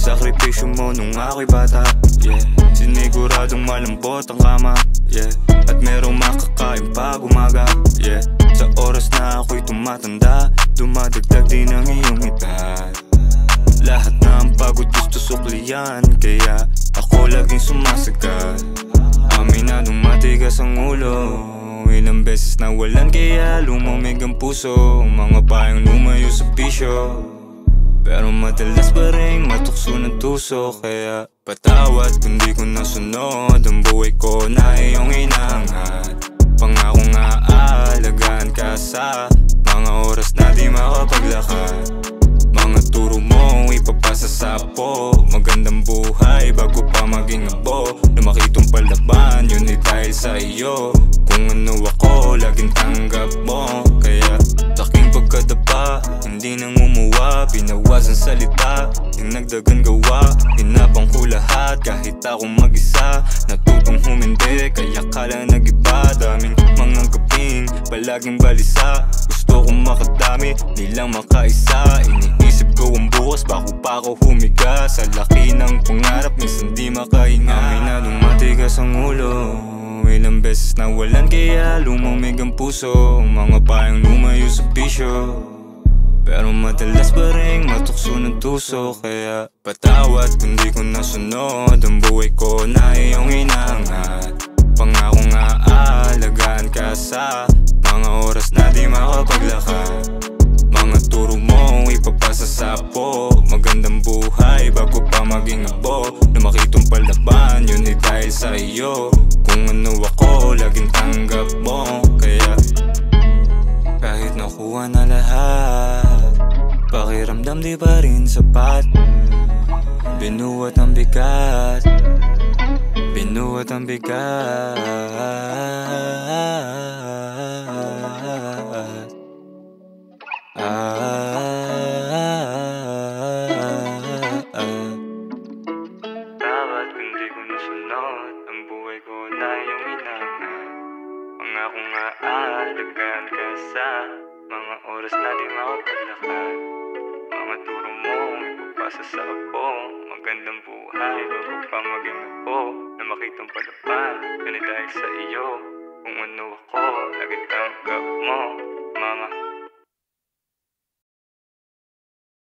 sakripisyo mo nung ako'y bata, yeah. Siniguradong malambot ang kama, yeah. At merong makakain pag umaga, yeah. Sa oras na ako'y tumatanda, dumadagdag din ang iyong edad. Lahat ng pagod gusto suklian, kaya ako laging sumasagal. Aminadong matigas ang ulo, ilang beses na walan kaya lumamig ang puso. Mga payong lumayo sa bisyo, pero madalas pa rin matukso ng tuso. Kaya patawad kung di ko nasunod ang buhay ko na iyong inangat. Pangako nga aalagaan ka sa mga oras na di makapaglakad. Mga turo mo ipapasa sa apo, magandang buhay bago pa maging abo. Lumaki tong palaban, yun ay dahil sa iyo. Kung ano ako, laging tanggap mo. Kaya laking pagkadapa, hindi nang umuwa. Binawasan salita, yung nagdagan gawa. Hinapang ko lahat, kahit ako mag-isa. Natutong humindi, kaya kala nag-iba. Daming mga gabing, palaging balisa. Gusto kong makadami, di lang makaisa. Iniisip ko ang bukas, bago pa ako humiga. Sa laki ng pangarap, minsan di makahinga. Aminadong matigas ang ulo, ilang beses na walan kaya lumamig ang puso. Mga payong lumayo sa bisyo, pero madalas pa rin matukso ng tuso. Kaya patawad kung di ko nasunod ang buhay ko na iyong inangat. Pangako nga aalagaan ka sa mga oras na di makapaglakad. Mga turo mo ipapasa sa apo, magandang buhay bago pa maging abo. Lumaki tong palaban, yun ay dahil sa iyo. Kung ano ako, laging tanggap mo. Kaya kahit nakuha na lahat, pakiramdam di pa rin sapat. Binuhat ang bigat, binuhat ang bigat. Dapat kung di ko nasunod ang buhay ko na iyong inangat. Pangako nga aalagaan ka sa mga oras na di makapaglakad. Mga turo mo ipapasa sa apo, magandang buhay bago pa maging apo. Na makitang palapan, yun ay dahil sa iyo. Kung ano ako, lagi tanggap mo, mama.